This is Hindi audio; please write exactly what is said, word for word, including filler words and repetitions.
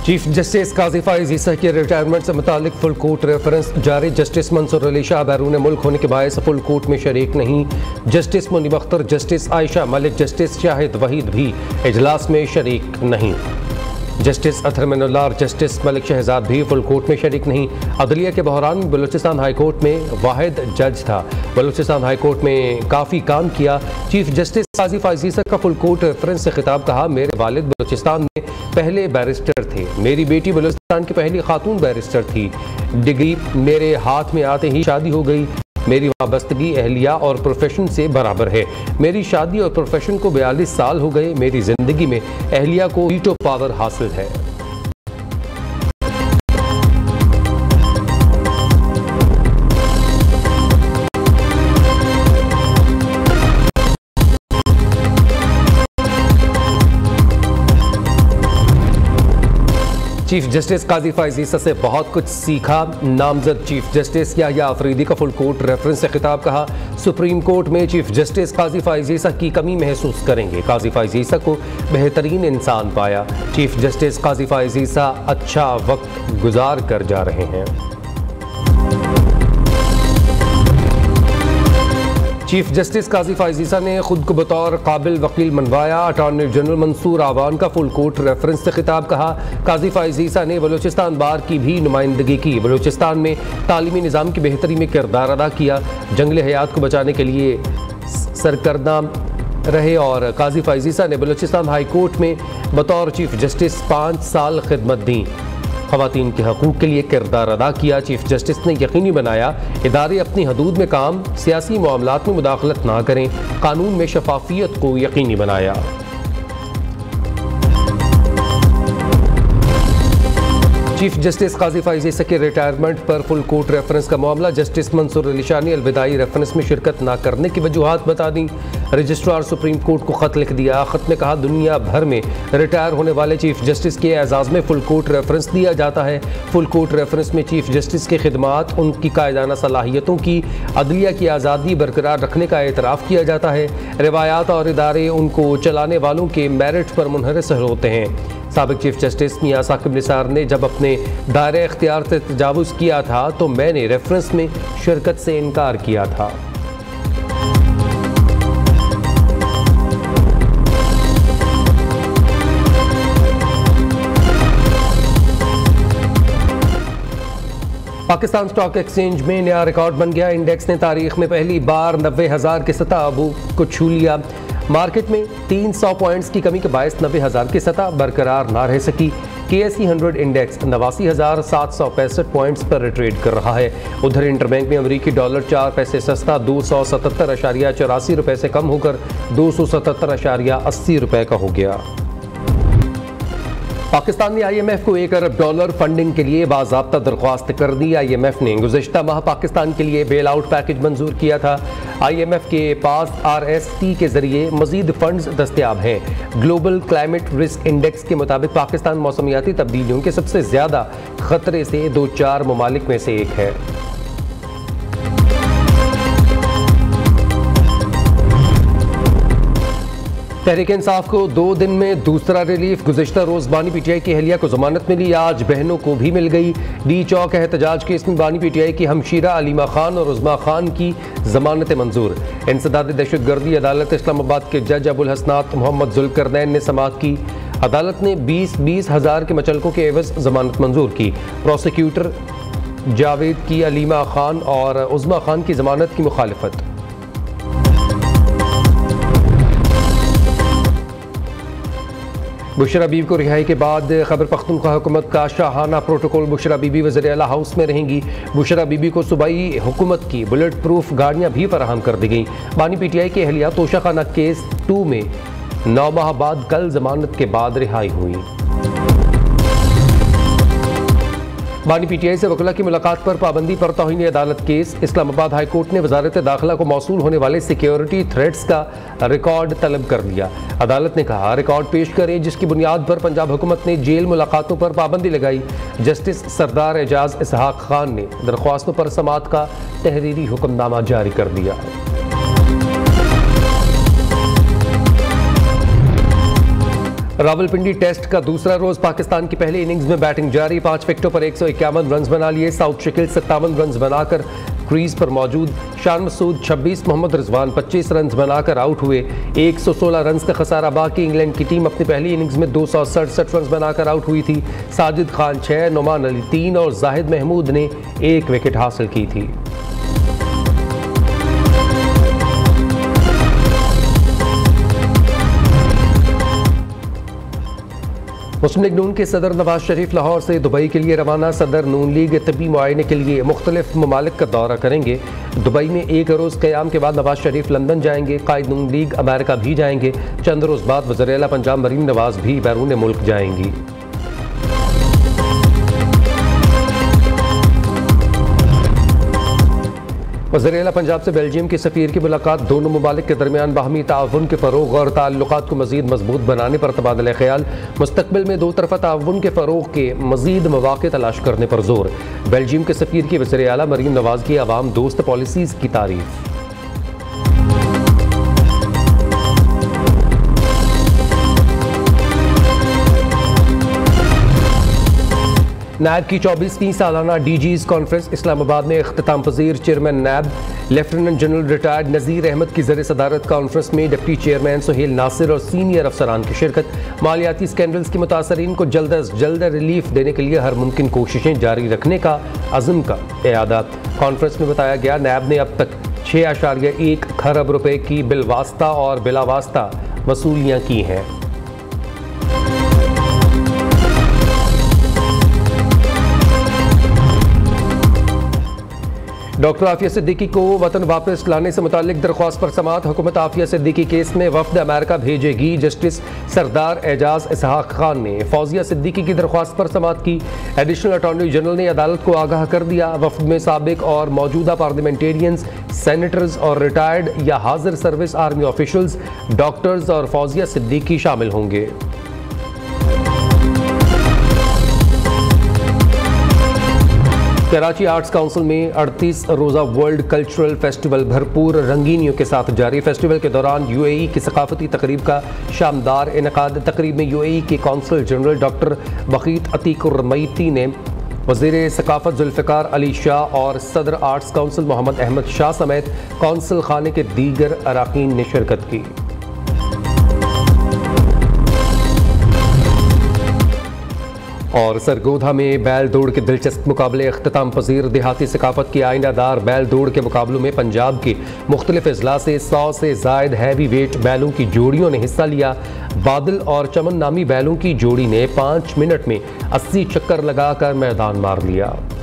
चीफ जस्टिस काजी फाइज ईसा के रिटायरमेंट से मुतालिक फुल कोर्ट रेफरेंस जारी। जस्टिस मंसूर अली शाह बैरून मुल्क होने के बायस फुल कोर्ट में शरीक नहीं। Justice Munib Akhtar, justice Ayesha Malik, justice Shahid Waheed भी इजलास में शरीक नहीं। जस्टिस अथर मिनुल्लाह और जस्टिस मलिक शहजाद भी फुल कोर्ट में शरीक नहीं। अदलिया के बहरान में बलूचिस्तान हाई कोर्ट में वाहिद जज था। बलूचिस्तान हाई कोर्ट में काफ़ी काम किया। चीफ जस्टिस काजी फाइज ईसा का फुल कोर्ट रेफरेंस से खिताब कहा, मेरे वालिद बलूचिस्तान में पहले बैरिस्टर थे, मेरी बेटी बलूचिस्तान की पहली खातून बैरिस्टर थी। डिग्री मेरे हाथ में आते ही शादी हो गई। मेरी वाबस्तगी अहलिया और प्रोफेशन से बराबर है। मेरी शादी और प्रोफेशन को बयालीस साल हो गए। मेरी जिंदगी में अहलिया को वीटो पावर हासिल है। चीफ जस्टिस काजी फाइज ईसा से बहुत कुछ सीखा। नामजद चीफ जस्टिस याह्या अफरीदी का फुल कोर्ट रेफरेंस से खिताब कहा, सुप्रीम कोर्ट में चीफ जस्टिस काजी फाइज ईसा की कमी महसूस करेंगे। काजी फाइज ईसा को बेहतरीन इंसान पाया। चीफ जस्टिस काजी फाइज ईसा अच्छा वक्त गुजार कर जा रहे हैं। चीफ जस्टिस काजी फाइज ईसा ने खुद को बतौर काबिल वकील मनवाया। अटॉर्नी जनरल मंसूर आवान का फुल कोर्ट रेफरेंस से खिताब कहा, काजी फाइज ईसा ने बलूचिस्तान बार की भी नुमाइंदगी की। बलूचिस्तान में तालीमी निज़ाम की बेहतरी में किरदार अदा किया। जंगल हयात को बचाने के लिए सरकर्दा रहे और काजी फाइज ईसा ने बलूचिस्तान हाई कोर्ट में बतौर चीफ जस्टिस पाँच साल खिदमत दी। ख़वातीन के हकूक़ के लिए किरदार अदा किया। चीफ जस्टिस ने यकीनी बनाया इदारे अपनी हदूद में काम, सियासी मामलात में मुदाखलत ना करें। कानून में शफाफियत को यकीनी बनाया। चीफ जस्टिस काजी फाइज ईसा के रिटायरमेंट पर फुल कोर्ट रेफरेंस का मामला। जस्टिस मंसूर अली शाह ने अलविदाई रेफरेंस में शिरकत ना करने की वजूहात बता दी। रजिस्ट्रार सुप्रीम कोर्ट को ख़त लिख दिया। ख़त में कहा, दुनिया भर में रिटायर होने वाले चीफ जस्टिस के एजाज़ में फुल कोर्ट रेफरेंस दिया जाता है। फुल कोर्ट रेफरेंस में चीफ जस्टिस की खिदमात, उनकी कायदाना सलाहियतों की, अदलिया की आज़ादी बरकरार रखने का एतराफ़ किया जाता है। रिवायात और इदारे उनको चलाने वालों के मेरिट पर मुनहरिस होते हैं। साबिक चीफ जस्टिस मियां साकिब निसार ने जब अपने दायरे इख्तियार से तजावुज़ किया था तो मैंने रेफरेंस में शिरकत से इनकार किया था। पाकिस्तान स्टॉक एक्सचेंज में नया रिकॉर्ड बन गया। इंडेक्स ने तारीख में पहली बार नब्बे हज़ार की सतह अबू को छू लिया। मार्केट में तीन सौ पॉइंट्स की कमी के बायस नब्बे हज़ार की सतह बरकरार ना रह सकी। के एस सी हंड्रेड इंडेक्स नवासी हज़ार सात सौ पैंसठ पॉइंट्स पर ट्रेड कर रहा है। उधर इंटरबैंक में अमरीकी डॉलर चार पैसे सस्ता दो सौ सतहत्तर अशारिया चौरासी रुपये से कम होकर दो सौ सतहत्तर अशारिया अस्सी रुपये का हो गया। पाकिस्तान ने आई एम एफ को एक अरब डॉलर फंडिंग के लिए बाज़ाब्ता दरख्वास्त कर दी। आई एम एफ ने गुज़श्ता माह पाकिस्तान के लिए बेल आउट पैकेज मंजूर किया था। आई एम एफ के पास आर एस टी के जरिए मजीद फंड्स दस्तियाब हैं। ग्लोबल क्लाइमेट रिस्क इंडेक्स के मुताबिक पाकिस्तान मौसमियाती तब्दीलियों के सबसे ज़्यादा खतरे से दो चार ममालिक में से एक है। तहरीक इंसाफ को दो दिन में दूसरा रिलीफ। गुज़श्ता रोज़ बानी पी टी आई की अहलिया को जमानत मिली, आज बहनों को भी मिल गई। डी चौक एहतजाज केस में बानी पी टी आई की हमशीरा अलीमा खान और उज़मा खान की जमानत मंजूर। इंसदाद दहशतगर्दी अदालत इस्लामाबाद के जज अबुल हसनात मोहम्मद जुल्करनैन ने समाअत की। अदालत ने बीस बीस हज़ार के मचलकों के एवज जमानत मंजूर की। प्रोसिक्यूटर जावेद की अलीमा खान और उज़मा खान की जमानत की मुखालिफत। बुशरा बीबी को रिहाई के बाद खैबर पख्तूनख्वा हुकूमत का शाहाना प्रोटोकॉल। बुशरा बीबी वज़ीर आला हाउस में रहेंगी। बुशरा बीबी को सूबाई हुकूमत की बुलेट प्रूफ गाड़ियाँ भी फराहम कर दी गई। बानी पी टी आई के अहलिया तोशा खाना केस टू में नौ माह बाद कल जमानत के बाद रिहाई हुई। बानी पी टी आई से वकला की मुलाकात पर पाबंदी पर तौहीन अदालत केस। इस्लामाबाद हाई कोर्ट ने वजारत दाखिला को मौसूल होने वाले सिक्योरिटी थ्रेट्स का रिकॉर्ड तलब कर लिया। अदालत ने कहा, रिकॉर्ड पेश करें जिसकी बुनियाद पर पंजाब हुकूमत ने जेल मुलाकातों पर पाबंदी लगाई। जस्टिस सरदार एजाज इसहाक खान ने दरख्वास्तों पर समाअत का तहरीरी हुक्मनामा जारी कर दिया। रावलपिंडी टेस्ट का दूसरा रोज पाकिस्तान की पहली इनिंग्स में बैटिंग जारी। पांच विकेटों पर एक सौ इक्यावन रन बना लिए। साउथ शकील सत्तावन रन बनाकर क्रीज पर मौजूद। शान मसूद छब्बीस, मोहम्मद रिजवान पच्चीस रन बनाकर आउट हुए। एक सौ सोलह रन का खसारा बाकी। इंग्लैंड की टीम अपनी पहली इनिंग्स में दो सौ सड़सठ रन बनाकर आउट हुई थी। साजिद खान छह, नुमान अली तीन और जाहिद महमूद ने एक विकेट हासिल की थी। मुस्लिम लीग नून के सदर नवाज शरीफ लाहौर से दुबई के लिए रवाना। सदर नून लीग तबी मुआयने के लिए मुख्तलिफ ममालिक का दौरा करेंगे। दुबई में एक रोज़ क़याम के बाद नवाज शरीफ लंदन जाएंगे। कायद नून लीग अमेरिका भी जाएंगे। चंद रोज़ बाद वज़ीर आला पंजाब मरीम नवाज भी बैरून मुल्क जाएंगी। वज़ीर आला पंजाब से बेल्जियम के सफ़ीर की मुलाकात। दोनों ममालिक के दरमियान बाहमी ताउन के फ़रोग़ और ताल्लुकात को मज़ीद मजबूत बनाने पर तबादला ख्याल। मुस्तक़बिल में दो तरफ़ा ताउन के फ़रोग़ के मज़ीद मौक़े तलाश करने पर जोर। बेल्जियम के सफ़ीर की वज़ीर आला मरीम नवाज की अवाम दोस्त पॉलिसीज़ की तारीफ़। नैब की चौबीसवीं सालाना डी जीज़ कॉन्फ्रेंस इस्लामाबाद में इख्तिताम पज़ीर। Chairman NAB lieutenant general retired Nazir Ahmed की ज़र सदारत कॉन्फ्रेंस में डिप्टी चेयरमैन सुहेल नासिर और सीनियर अफसरान की शिरकत। मालियाती स्कैंडल्स के मुतासरीन को जल्द अज जल्द रिलीफ देने के लिए हर मुमकिन कोशिशें जारी रखने का अज़म का इआदा। कॉन्फ्रेंस में बताया गया नैब ने अब तक छः आशारिया एक खरब रुपये की बिलवास्ता और बिलावास्ता वसूलियाँ की हैं। डॉक्टर आफिया सिद्दीकी को वतन वापस लाने से मुतालिक दरख्वास्त पर समाअत। हुकूमत आफिया सिद्दीकी केस में वफ्द अमेरिका भेजेगी। जस्टिस सरदार एजाज इसहाक खान ने फौजिया सिद्दीकी की दरख्वास्त पर समाअत की। एडिशनल अटॉर्नी जनरल ने अदालत को आगाह कर दिया वफ्द में साबिक और मौजूदा पार्लियामेंटेरियंस, सेनेटर्स और रिटायर्ड या हाजिर सर्विस आर्मी ऑफिशल्स, डॉक्टर्स और फौजिया सिद्दीकी शामिल होंगे। कराची आर्ट्स काउंसिल में अड़तीस रोज़ा वर्ल्ड कल्चरल फेस्टिवल भरपूर रंगीनियों के साथ जारी। फेस्टिवल के दौरान यूएई की सकाफती तकरीब का शानदार इनेकाद। तकरीब में यूएई के consul general doctor Bakheet Ateeq Al Rumaithi ने वज़ीर सकाफत जुल्फ़िकार अली शाह और सदर आर्ट्स काउंसिल मोहम्मद अहमद शाह समेत कौंसल खाने के दीगर अरकान ने शिरकत की। और सरगोधा में बैल दौड़ के दिलचस्प मुकाबले अख्तिताम पज़ीर। देहाती सकाफत की आइनादार बैल दौड़ के मुकाबलों में पंजाब के मुख्तलिफ अजला से सौ से जायद हैवी वेट बैलों की जोड़ियों ने हिस्सा लिया। बादल और चमन नामी बैलों की जोड़ी ने पाँच मिनट में अस्सी चक्कर लगाकर मैदान मार लिया।